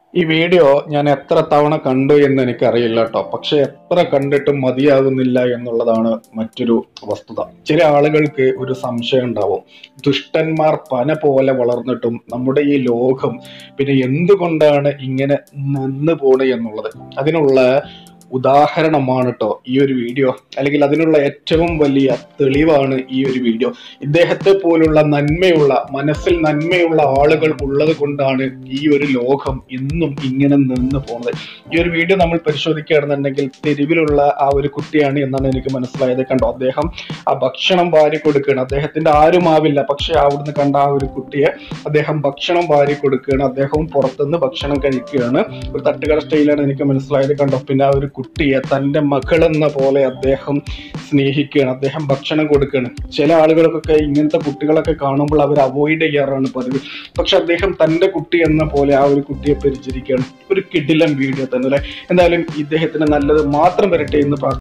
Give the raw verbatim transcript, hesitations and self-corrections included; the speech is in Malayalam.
ഈ വീഡിയോ ഞാൻ എത്ര തവണ കണ്ടു എന്ന് എനിക്കറിയില്ല കേട്ടോ. പക്ഷെ എത്ര കണ്ടിട്ടും മതിയാകുന്നില്ല എന്നുള്ളതാണ് മറ്റൊരു വസ്തുത. ചില ആളുകൾക്ക് ഒരു സംശയം ഉണ്ടാവും, ദുഷ്ടന്മാർ പന പോലെ വളർന്നിട്ടും നമ്മുടെ ഈ ലോകം പിന്നെ എന്തുകൊണ്ടാണ് ഇങ്ങനെ നിന്ന് പോണ് എന്നുള്ളത്. അതിനുള്ള ഉദാഹരണമാണ് കേട്ടോ ഈ ഒരു വീഡിയോ, അല്ലെങ്കിൽ അതിനുള്ള ഏറ്റവും വലിയ തെളിവാണ് ഈ ഒരു വീഡിയോ. ഇദ്ദേഹത്തെ പോലുള്ള നന്മയുള്ള മനസ്സിൽ നന്മയുള്ള ആളുകൾ ഉള്ളത് കൊണ്ടാണ് ഈ ഒരു ലോകം ഇന്നും ഇങ്ങനെ നിന്ന് പോകുന്നത്. ഈ ഒരു വീഡിയോ നമ്മൾ പരിശോധിക്കുകയാണെന്നുണ്ടെങ്കിൽ തെരുവിലുള്ള ആ ഒരു കുട്ടിയാണ് എന്നാണ് എനിക്ക് മനസ്സിലായത്. കണ്ടോ, അദ്ദേഹം ആ ഭക്ഷണം വാരി കൊടുക്കുകയാണ്. അദ്ദേഹത്തിന്റെ ആരുമാവില്ല, പക്ഷെ അവിടുന്ന് കണ്ട ആ ഒരു കുട്ടിയെ അദ്ദേഹം ഭക്ഷണം വാരി കൊടുക്കുകയാണ്. അദ്ദേഹവും പുറത്തുനിന്ന് ഭക്ഷണം കഴിക്കുകയാണ്. ഒരു തട്ടുകട സ്റ്റൈലാണ് എനിക്ക് മനസ്സിലായത്. കണ്ടോ, പിന്നെ ആ ഒരു കുട്ടിയെ തൻ്റെ മകളെന്ന പോലെ അദ്ദേഹം സ്നേഹിക്കുകയാണ്, അദ്ദേഹം ഭക്ഷണം കൊടുക്കുകയാണ്. ചില ആളുകൾക്കൊക്കെ ഇങ്ങനത്തെ കുട്ടികളൊക്കെ കാണുമ്പോൾ അവർ അവോയ്ഡ് ചെയ്യാറാണ് പതിവ്. പക്ഷെ അദ്ദേഹം തൻ്റെ കുട്ടി എന്ന പോലെ ആ ഒരു കുട്ടിയെ പരിചരിക്കുകയാണ്. ഒരു കിടിലൻ വീഡിയോ തന്നെ അല്ലെ. എന്തായാലും ഇദ്ദേഹത്തിന് നല്ലത് മാത്രം വരട്ടെ എന്ന് പ്രാർത്ഥിക്കുന്നു.